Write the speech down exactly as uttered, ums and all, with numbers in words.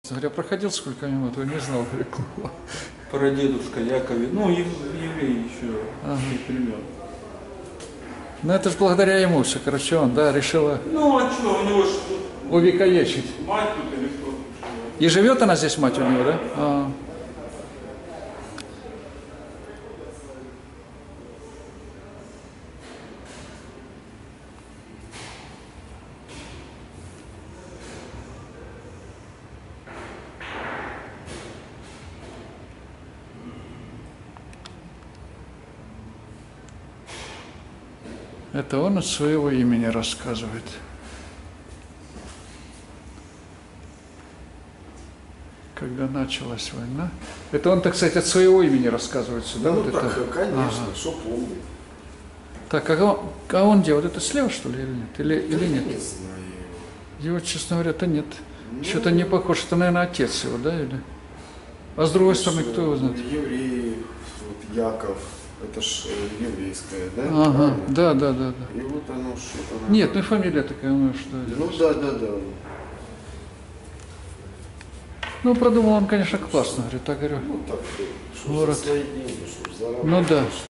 Говоря, проходил сколько минут, вы не знал рекламу. Прадедушка Якове, ну, ев, еврей еще Ага. тех времен. Ну это же благодаря ему все, короче, он, да, решила Ну, а что, у него же увековечить. мать тут или кто тут живет? И живет она здесь, мать у него, да? А. Это он от своего имени рассказывает. Когда началась война. Это он, так сказать, от своего имени рассказывает сюда. Ну вот так, это. конечно, Ага. что помнит. Так, а он, а он где? Вот это слева, что ли, или нет? Или, или Я нет? не знаю. Его, честно говоря-то нет. Ну, Что-то не похож. Это, наверное, отец его, да? Или? А с другой стороны, кто его знает? Еврей, вот Яков, это ж э, еврейское, да? Ага, Правильно? да, да, да, да. И вот оно что-то... Нет, ну и фамилия такая, ну что это? Ну да, да, да. Ну, продумал он, конечно, классно, говорю, так говорю. Ну так, что Город. за свои деньги, что ж заработать. Ну да.